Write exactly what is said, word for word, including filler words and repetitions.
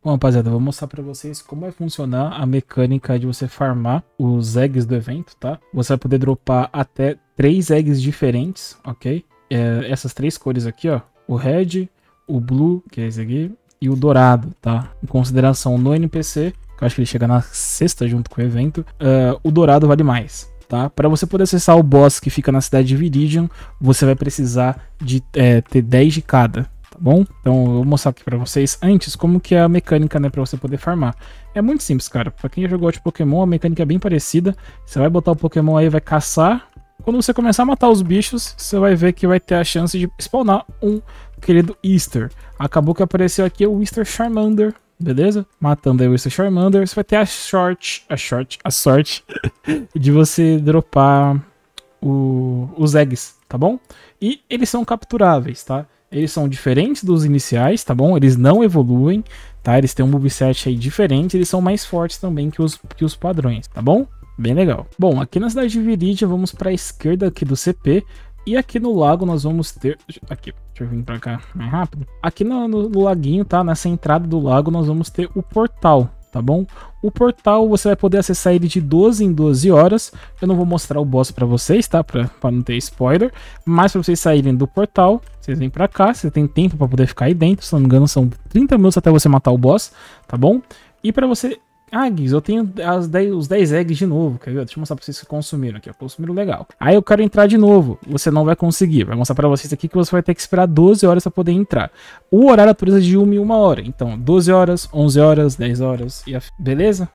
Bom, rapaziada, eu vou mostrar pra vocês como vai funcionar a mecânica de você farmar os eggs do evento, tá? Você vai poder dropar até três eggs diferentes, ok? É, essas três cores aqui, ó. O red, o blue, que é esse aqui, e o dourado, tá? Em consideração no N P C, que eu acho que ele chega na sexta junto com o evento, uh, o dourado vale mais, tá? Para você poder acessar o boss que fica na cidade de Viridian, você vai precisar de é, ter dez de cada, tá bom? Então eu vou mostrar aqui pra vocês antes como que é a mecânica, né, pra você poder farmar. É muito simples, cara. Pra quem já jogou de Pokémon, a mecânica é bem parecida. Você vai botar o Pokémon aí, vai caçar. Quando você começar a matar os bichos, você vai ver que vai ter a chance de spawnar um querido Easter. Acabou que apareceu aqui o Easter Charmander, beleza? Matando aí o Easter Charmander, você vai ter a short, a short, a sorte de você dropar o, os eggs, tá bom? E eles são capturáveis, tá? Eles são diferentes dos iniciais, tá bom? Eles não evoluem, tá? Eles têm um moveset aí diferente, eles são mais fortes também que os, que os padrões, tá bom? Bem legal. Bom, aqui na cidade de Viridian, vamos para a esquerda aqui do C P. E aqui no lago nós vamos ter... Aqui, deixa eu vir para cá mais rápido. Aqui no, no, no laguinho, tá? Nessa entrada do lago nós vamos ter o portal, tá bom? O portal você vai poder acessar ele de doze em doze horas. Eu não vou mostrar o boss para vocês, tá? Para não ter spoiler. Mas para vocês saírem do portal, vocês vêm para cá. Você tem tempo para poder ficar aí dentro. Se não me engano, são trinta minutos até você matar o boss, tá bom? E para você... Ah, Guiz, eu tenho as dez, os dez eggs de novo. Quer ver? Deixa eu mostrar pra vocês que consumiram aqui. Ó. Consumiram legal. Aí eu quero entrar de novo. Você não vai conseguir. Vai mostrar pra vocês aqui que você vai ter que esperar doze horas pra poder entrar. O horário atualiza de uma em uma hora. Então, doze horas, onze horas, dez horas. E a... Beleza?